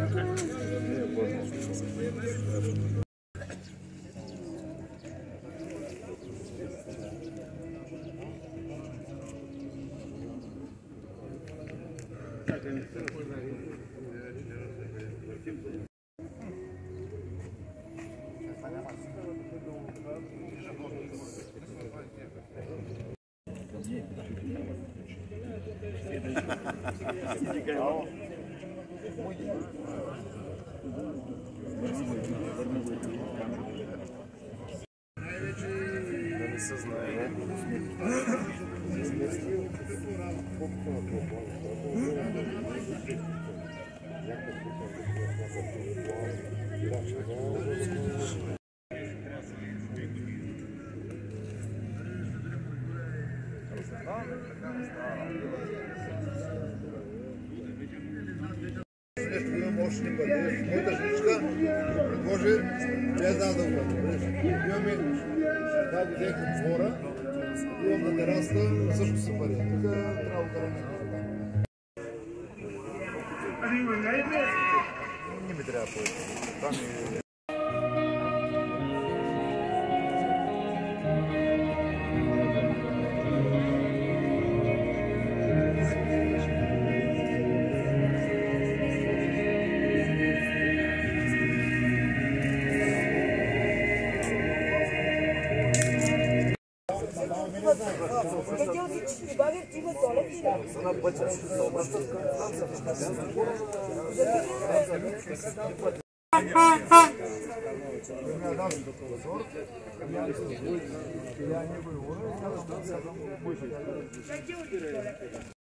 Може да бъдеш, моята жичка, може без да бъдеш. Имаме да годех от двора, имам на тераста, също се пари. Тук трябва да не ми трябва повече.